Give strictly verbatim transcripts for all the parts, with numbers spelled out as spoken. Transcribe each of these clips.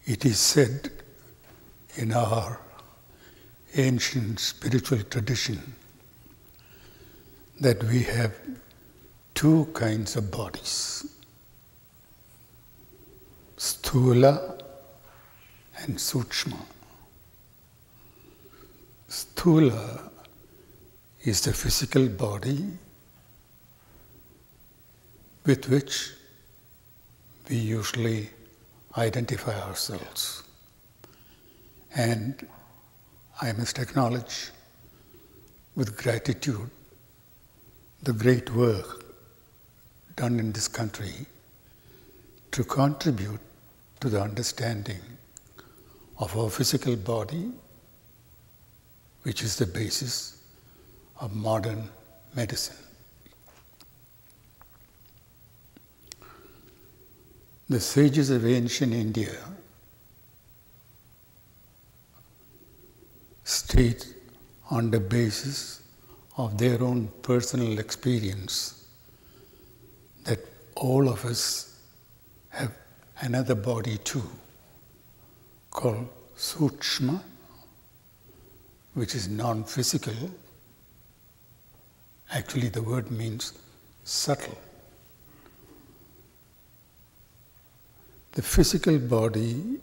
It is said in our ancient spiritual tradition that we have two kinds of bodies, sthula and sukshma. Sthula is the physical body with which we usually identify ourselves. And I must acknowledge with gratitude the great work done in this country to contribute to the understanding of our physical body, which is the basis of modern medicine. The sages of ancient India state on the basis of their own personal experience that all of us have another body too, called sukshma, which is non-physical. Actually, the word means subtle. The physical body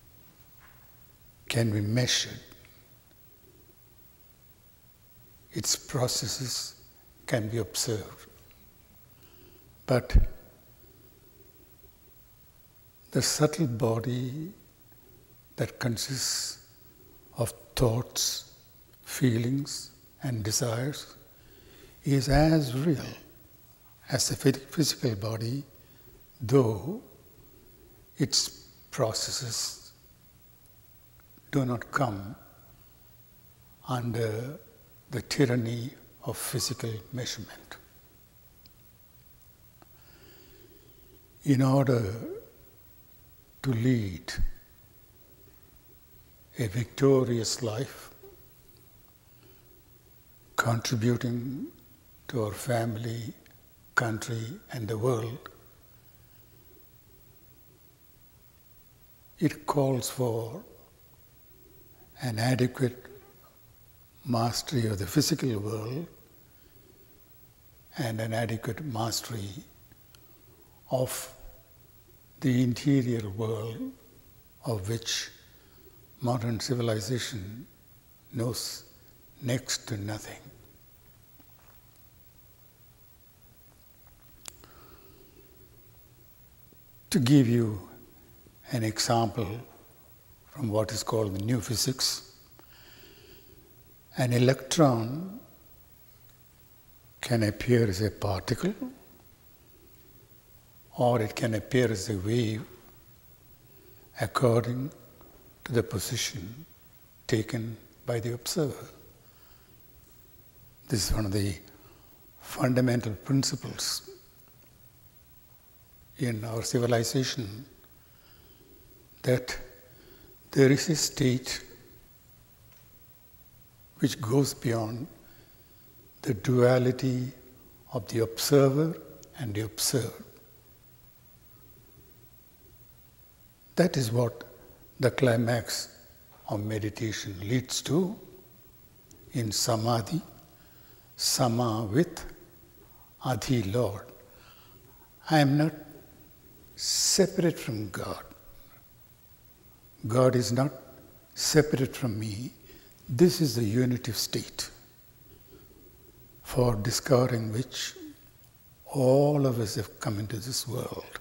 can be measured. Its processes can be observed. But the subtle body that consists of thoughts, feelings, and desires is as real as the physical body, though its processes do not come under the tyranny of physical measurement. In order to lead a victorious life, contributing to our family, country, and the world, it calls for an adequate mastery of the physical world and an adequate mastery of the interior world, of which modern civilization knows next to nothing. To give you an example from what is called the new physics, an electron can appear as a particle, or it can appear as a wave according to the position taken by the observer. This is one of the fundamental principles in our civilization, that there is a state which goes beyond the duality of the observer and the observed. That is what the climax of meditation leads to in samadhi, sama with adi Lord. I am not separate from God. God is not separate from me. This is the unitive state for discovering which all of us have come into this world.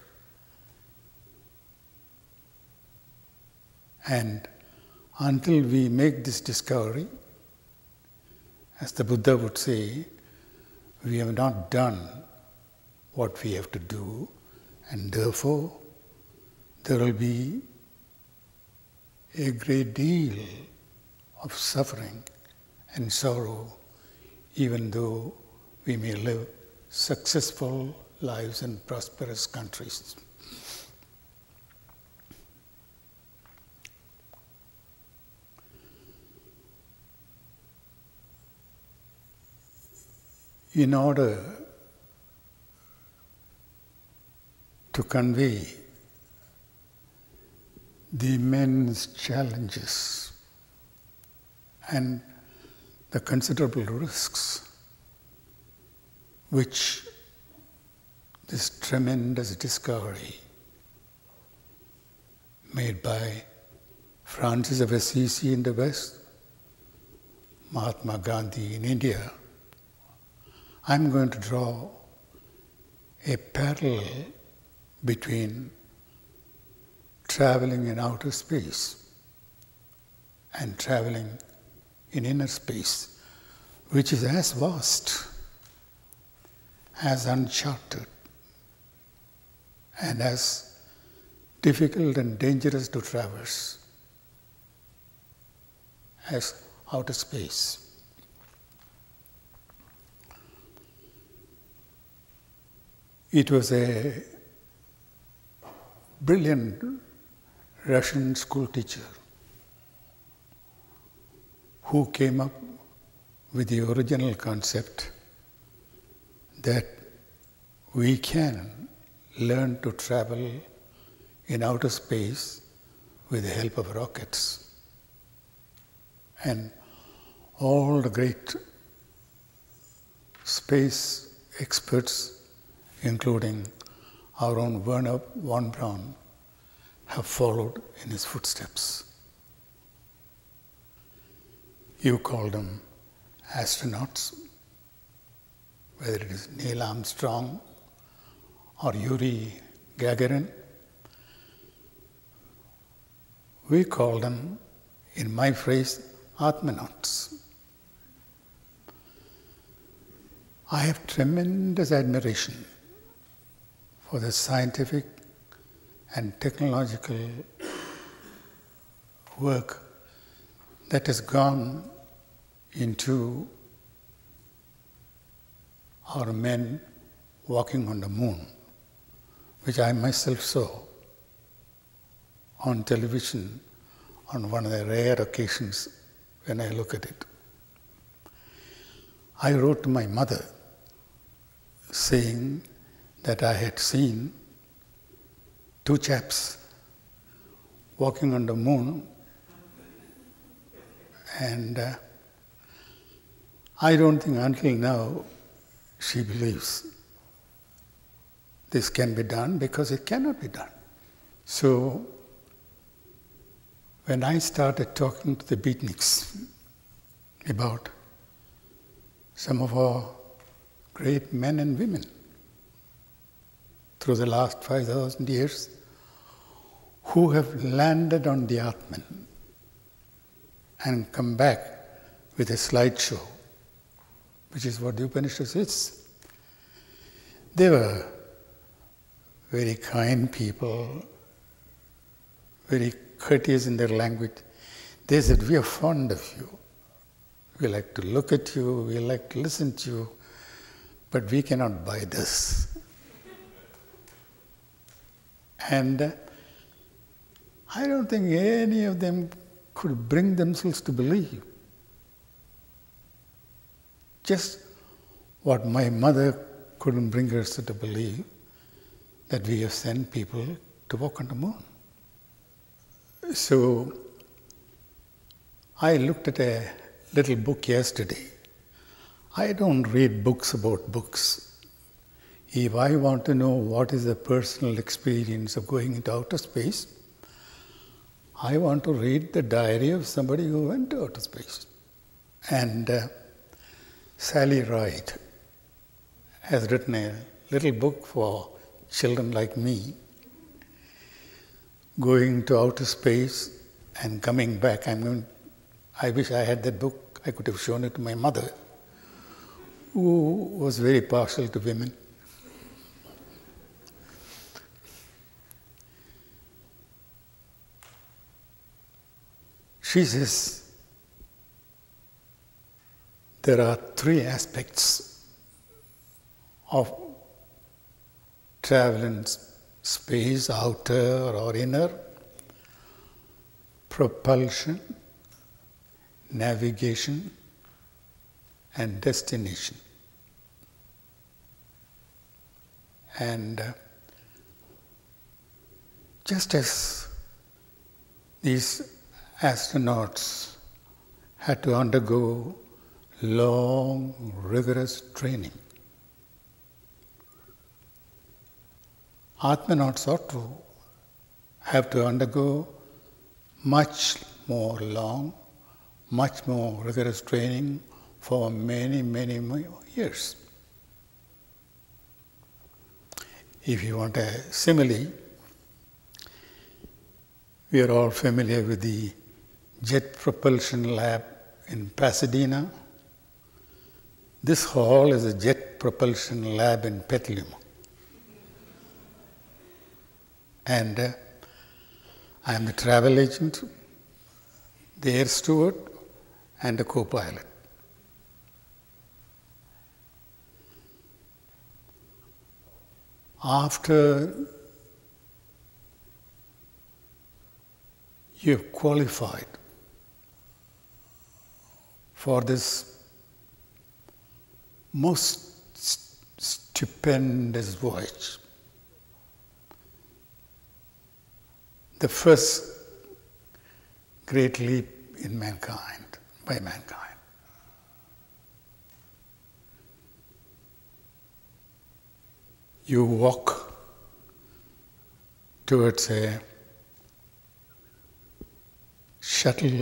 And until we make this discovery, as the Buddha would say, we have not done what we have to do, and therefore there will be a great deal of suffering and sorrow, even though we may live successful lives in prosperous countries. In order to convey the immense challenges and the considerable risks which this tremendous discovery made by Francis of Assisi in the West, Mahatma Gandhi in India, I'm going to draw a parallel between traveling in outer space and traveling in inner space, which is as vast, as uncharted, and as difficult and dangerous to traverse as outer space. It was a brilliant Russian school teacher who came up with the original concept that we can learn to travel in outer space with the help of rockets. And all the great space experts, including our own Werner von Braun, have followed in his footsteps. You call them astronauts, whether it is Neil Armstrong or Yuri Gagarin. We call them, in my phrase, atmanauts. I have tremendous admiration for the scientific and technological work that has gone into our men walking on the moon, which I myself saw on television on one of the rare occasions when I look at it. I wrote to my mother saying that I had seen two chaps walking on the moon, and uh, I don't think until now she believes this can be done, because it cannot be done. So when I started talking to the beatniks about some of our great men and women through the last five thousand years who have landed on the Atman and come back with a slideshow, which is what the Upanishad is. They were very kind people, very courteous in their language. They said, "We are fond of you. We like to look at you, we like to listen to you, but we cannot buy this." And uh, I don't think any of them could bring themselves to believe just what my mother couldn't bring herself to believe, that we have sent people to walk on the moon. So I looked at a little book yesterday. I don't read books about books. If I want to know what is the personal experience of going into outer space, I want to read the diary of somebody who went to outer space. And uh, Sally Ride has written a little book for children like me, going to outer space and coming back. I'm going, I wish I had that book. I could have shown it to my mother, who was very partial to women. She says there are three aspects of travel in space, outer or inner: propulsion, navigation, and destination. And uh, just as these astronauts had to undergo long, rigorous training. Atmanauts ought to have to undergo much more long, much more rigorous training for many, many more years. If you want a simile, we are all familiar with the Jet Propulsion Lab in Pasadena. This hall is a Jet Propulsion Lab in Petaluma. And uh, I am the travel agent, the air steward, and the co-pilot. After you have qualified for this most st- stupendous voyage, the first great leap in mankind, by mankind. You walk towards a shuttle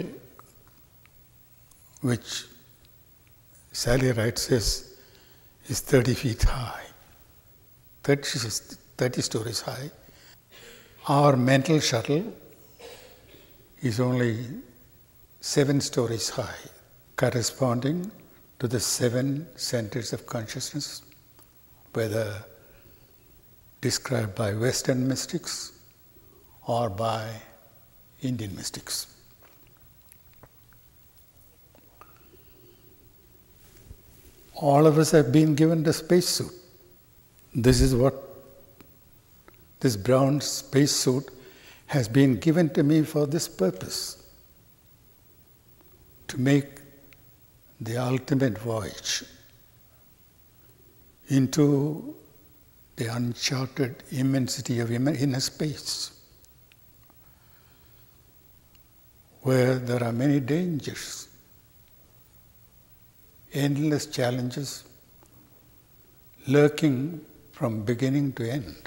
which Sally Wright says is thirty feet high, thirty, thirty stories high. Our mental shuttle is only seven stories high, corresponding to the seven centers of consciousness, whether described by Western mystics or by Indian mystics. All of us have been given the spacesuit. This is what this brown spacesuit has been given to me for this purpose, to make the ultimate voyage into the uncharted immensity of inner space, where there are many dangers, endless challenges lurking from beginning to end.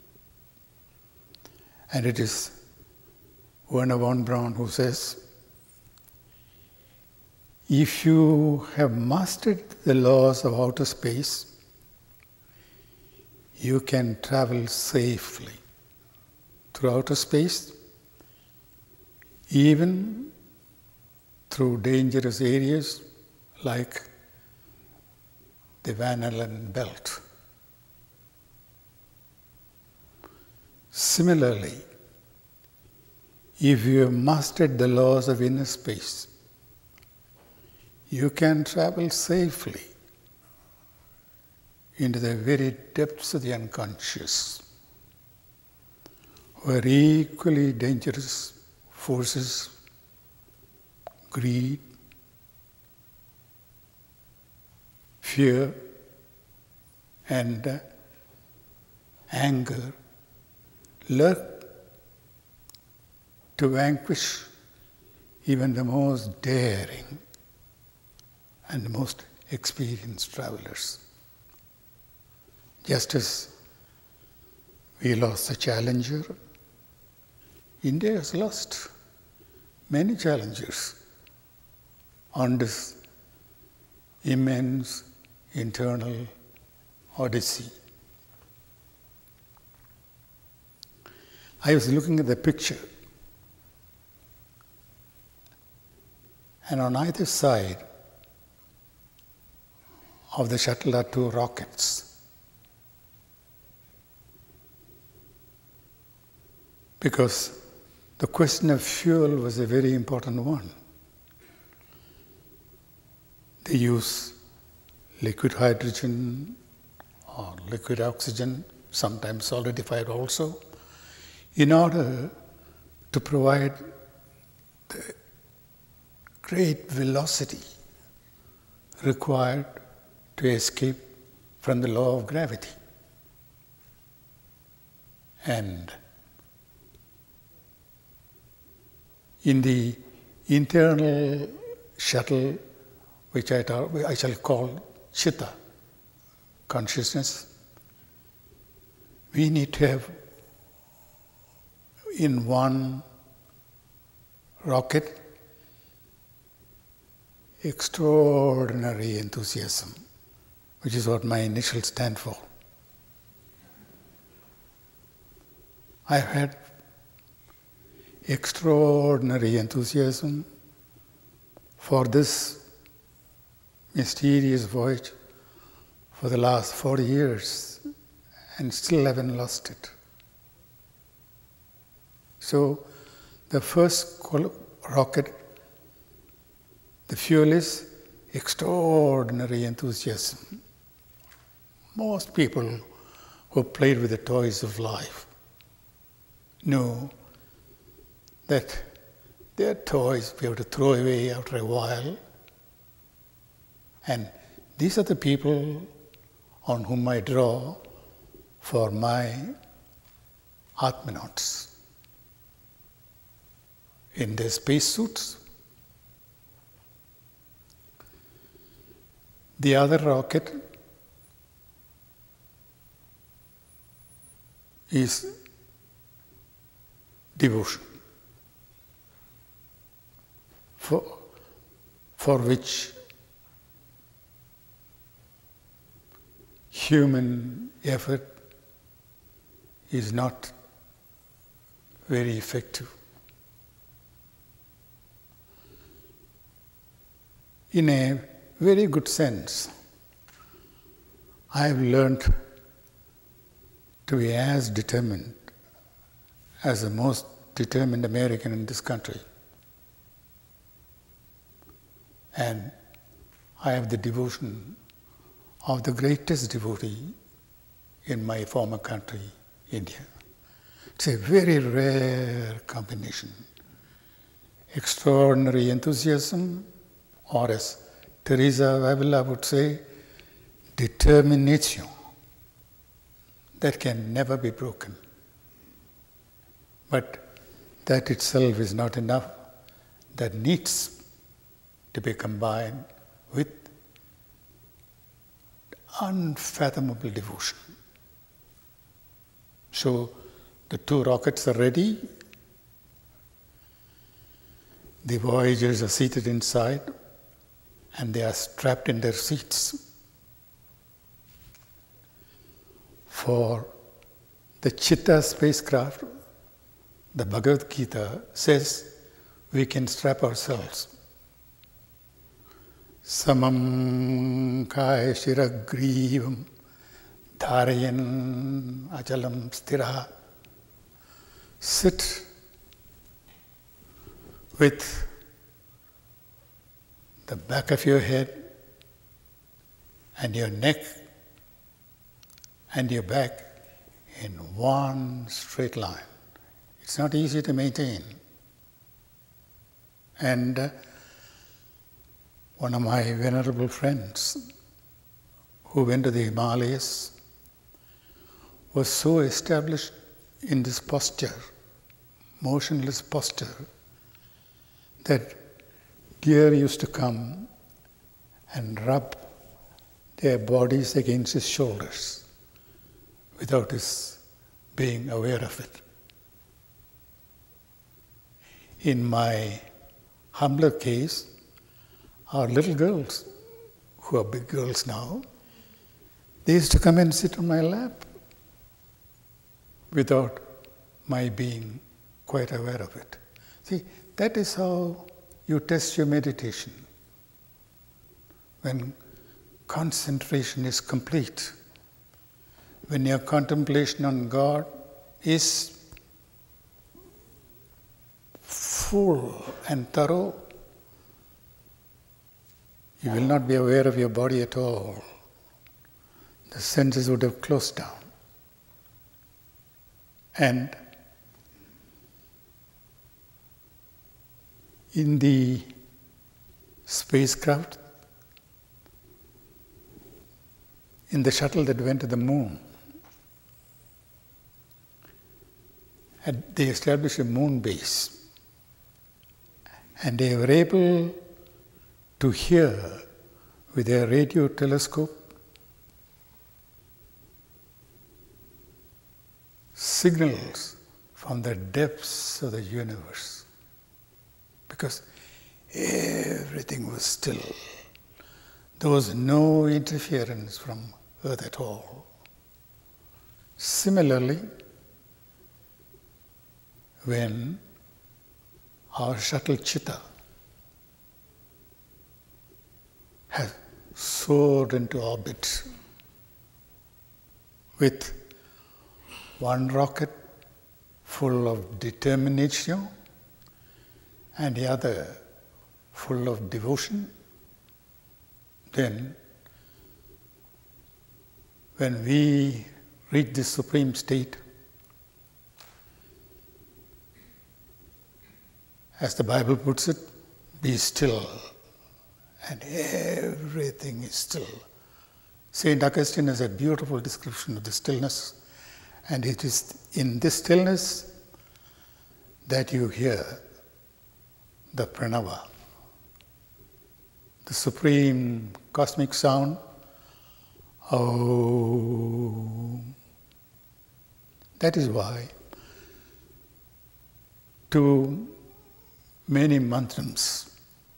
And it is Werner von Braun who says, if you have mastered the laws of outer space, you can travel safely through outer space, even through dangerous areas like the Van Allen belt. Similarly, if you have mastered the laws of inner space, you can travel safely into the very depths of the unconscious, where equally dangerous forces, greed, fear, and uh, anger lurk to vanquish even the most daring and the most experienced travelers. Just as we lost the Challenger, India has lost many challengers on this immense internal odyssey. I was looking at the picture, and on either side of the shuttle are two rockets. Because the question of fuel was a very important one. They use liquid hydrogen or liquid oxygen, sometimes solidified also, in order to provide the great velocity required to escape from the law of gravity. And In the internal shuttle, which I, talk, I shall call chitta, consciousness, we need to have in one rocket extraordinary enthusiasm, which is what my initials stand for. I've had extraordinary enthusiasm for this mysterious voyage for the last forty years and still haven't lost it. So the first rocket, the fuel is extraordinary enthusiasm. Most people who played with the toys of life know that they are toys we have to throw away after a while. And these are the people on whom I draw for my atmanauts in their spacesuits. The other rocket is devotion, for, for which human effort is not very effective. In a very good sense, I have learned to be as determined as the most determined American in this country. And I have the devotion of the greatest devotee in my former country, India. It's a very rare combination. Extraordinary enthusiasm, or as Teresa of Avila would say, determination that can never be broken. But that itself is not enough. That needs to be combined with unfathomable devotion. So the two rockets are ready. The voyagers are seated inside and they are strapped in their seats. For the Chitta spacecraft, the Bhagavad Gita says we can strap ourselves. Samam kaya shiragrivam dharayan achalam stira. Sit with the back of your head and your neck and your back in one straight line. It's not easy to maintain. And uh, one of my venerable friends who went to the Himalayas was so established in this posture, motionless posture, that deer used to come and rub their bodies against his shoulders without his being aware of it. In my humbler case, our little girls, who are big girls now, they used to come and sit on my lap without my being quite aware of it. See, that is how you test your meditation. When concentration is complete, when your contemplation on God is full and thorough, you will not be aware of your body at all. The senses would have closed down. And in the spacecraft, in the shuttle that went to the moon, they established a moon base. And they were able to hear with their radio telescope signals from the depths of the universe, because everything was still. There was no interference from Earth at all. Similarly, when our shuttle Chitta has soared into orbit with one rocket full of determination and the other full of devotion, then when we reach the supreme state, as the Bible puts it, be still, and everything is still. Saint Augustine has a beautiful description of the stillness, and it is in this stillness that you hear the pranava, the supreme cosmic sound. Oh, that is why to many mantrams,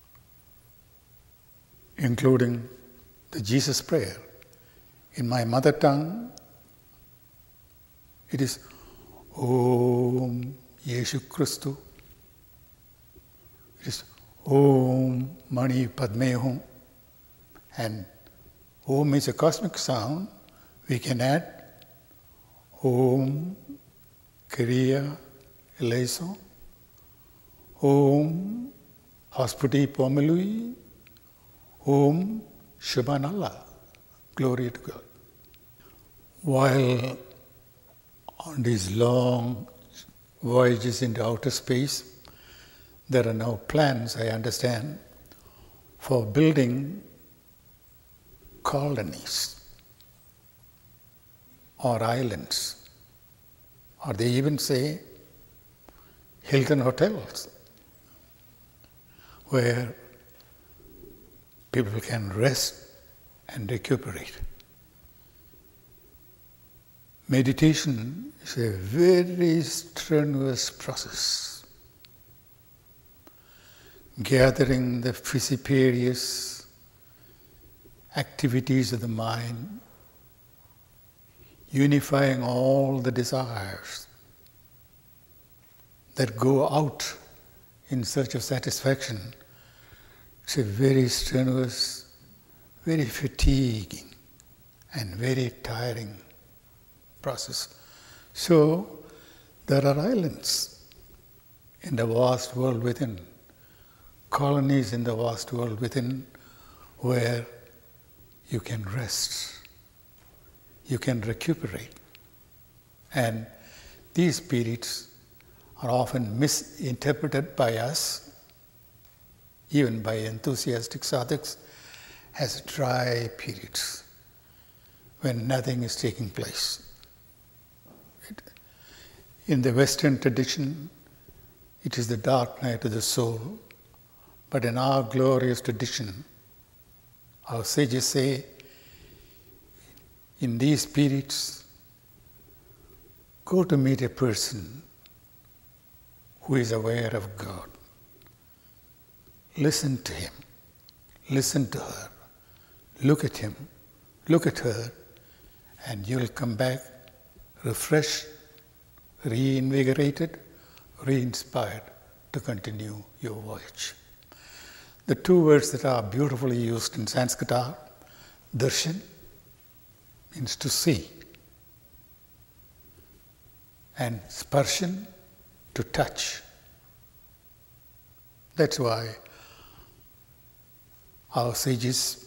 including the Jesus prayer, in my mother tongue, it is Om Yeshu Christu. It is Om Mani Padme Hum. And Om is a cosmic sound. We can add Om Kriya Eleison, Om Hospiti Pomelui, Om Shubhanallah. Glory to God. While on these long voyages into outer space, there are now plans, I understand, for building colonies or islands, or they even say Hilton hotels, where people can rest and recuperate. Meditation is a very strenuous process, gathering the fissiparous activities of the mind, unifying all the desires that go out in search of satisfaction. It's a very strenuous, very fatiguing, and very tiring process. So, there are islands in the vast world within, colonies in the vast world within, where you can rest, you can recuperate. And these periods are often misinterpreted by us, even by enthusiastic sadhaks, as dry periods when nothing is taking place. In the Western tradition, it is the dark night of the soul, but in our glorious tradition, our sages say, in these periods, go to meet a person who is aware of God. Listen to him, listen to her, look at him, look at her, and you'll come back refreshed, reinvigorated, re-inspired to continue your voyage. The two words that are beautifully used in Sanskrit are darshan, means to see, and sparshan, to touch. That's why our sages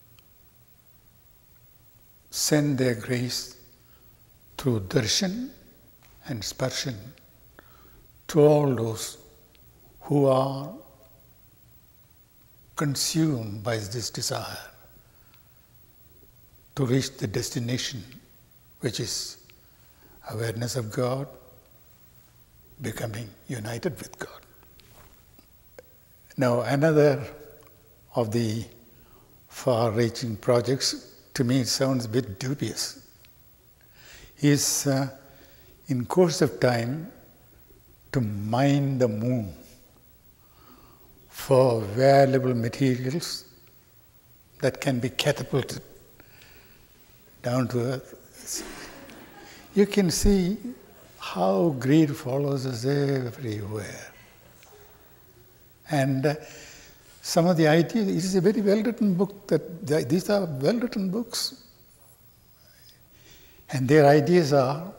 send their grace through darshan and sparshan to all those who are consumed by this desire to reach the destination, which is awareness of God, becoming united with God. Now, another of the far-reaching projects, to me it sounds a bit dubious, is uh, in course of time to mine the moon for valuable materials that can be catapulted down to earth. You can see how greed follows us everywhere. And uh, some of the ideas, it is a very well-written book, that the, these are well-written books. And their ideas are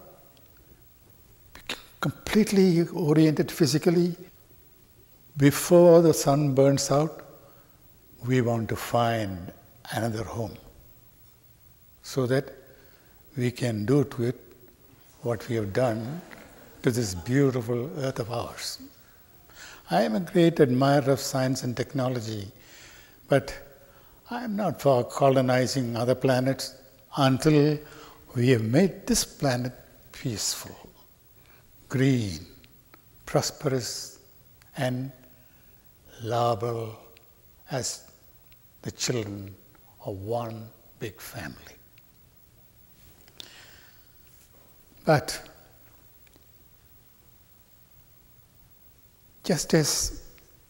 completely oriented physically. Before the sun burns out, we want to find another home so that we can do to it what we have done to this beautiful earth of ours. I am a great admirer of science and technology, but I am not for colonizing other planets until we have made this planet peaceful, green, prosperous, and lovable as the children of one big family. But just as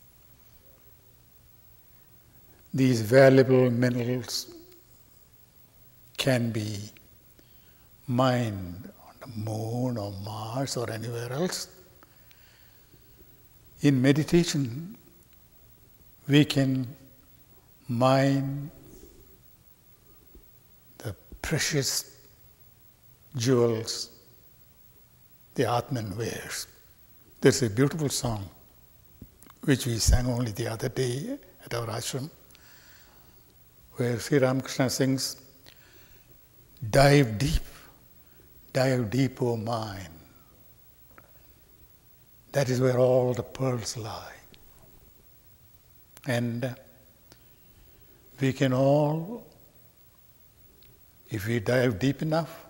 these valuable minerals can be mined on the moon or Mars or anywhere else, in meditation we can mine the precious jewels the Atman wears. There's a beautiful song which we sang only the other day at our ashram, where Sri Ramakrishna sings, "Dive deep, dive deep, O mine. That is where all the pearls lie." And we can all, if we dive deep enough,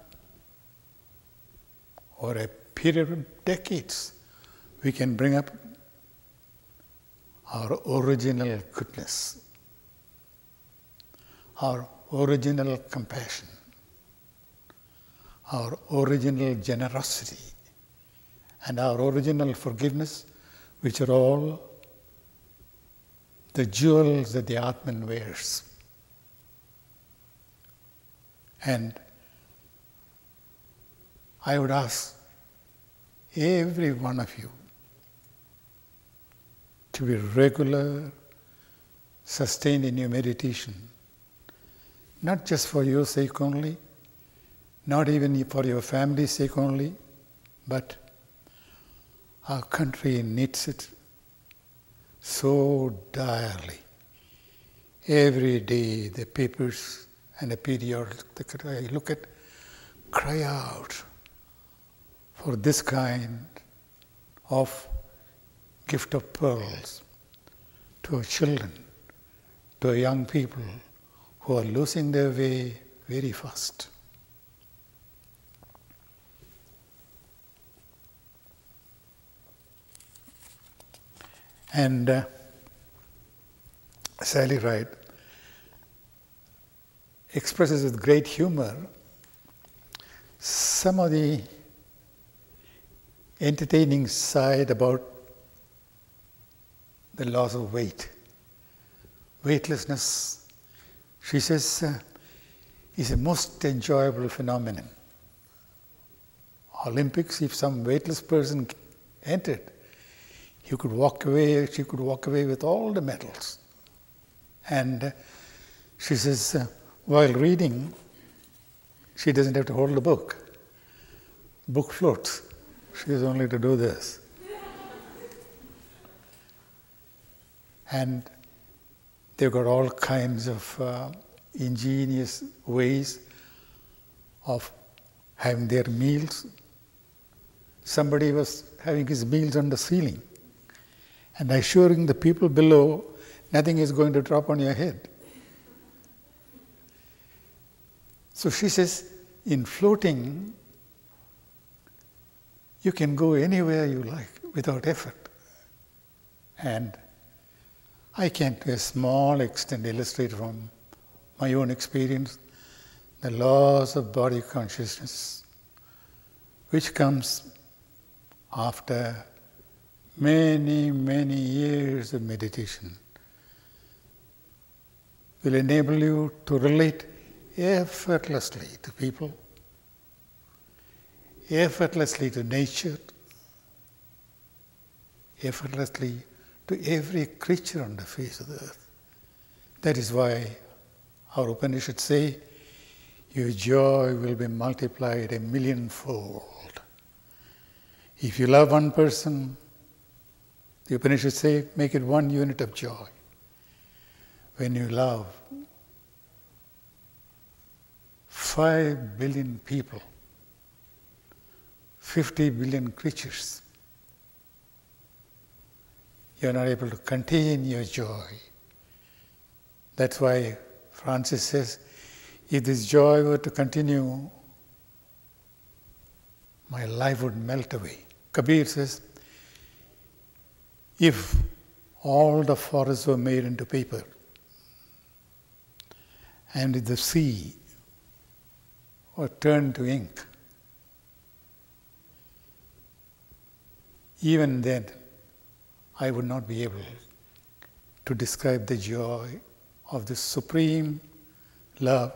over a period of decades, we can bring up our original goodness, our original compassion, our original generosity, and our original forgiveness, which are all the jewels that the Atman wears. And I would ask every one of you to be regular, sustained in your meditation, not just for your sake only, not even for your family's sake only, but our country needs it so direly. Every day the papers and the periodicals that I look at cry out for this kind of gift of pearls to our children, to our young people who are losing their way very fast. And uh, Sally Wright expresses with great humor some of the entertaining side about the loss of weight. Weightlessness, she says, uh, is a most enjoyable phenomenon. Olympics, if some weightless person entered, he could walk away, she could walk away with all the medals. And uh, she says, uh, while reading, she doesn't have to hold the book. Book floats. She has only to do this. And they've got all kinds of uh, ingenious ways of having their meals. Somebody was having his meals on the ceiling and assuring the people below nothing is going to drop on your head. So she says, in floating, you can go anywhere you like without effort. And I can to a small extent illustrate from my own experience the loss of body consciousness, which comes after many, many years of meditation, will enable you to relate effortlessly to people, effortlessly to nature, effortlessly to every creature on the face of the earth. That is why our Upanishads say, your joy will be multiplied a millionfold. If you love one person, the Upanishads say, make it one unit of joy. When you love five billion people, fifty billion creatures, you are not able to contain your joy. That's why Francis says, if this joy were to continue, my life would melt away. Kabir says, if all the forests were made into paper, and if the sea were turned to ink, even then I would not be able to describe the joy of this supreme love,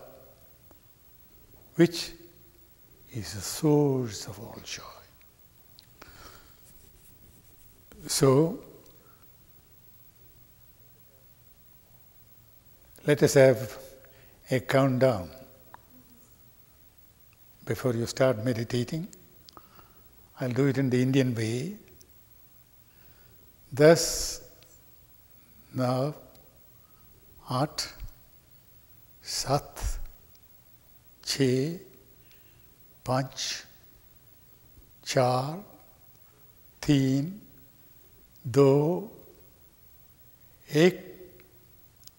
which is the source of all joy. So, let us have a countdown before you start meditating. I'll do it in the Indian way. Thus, now, at, sat, छः, पाँच, चार, तीन, दो, एक,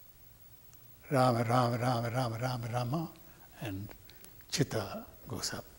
Rama, Rama, Rama, Rama, Rama, Rama, and Chitta goes up.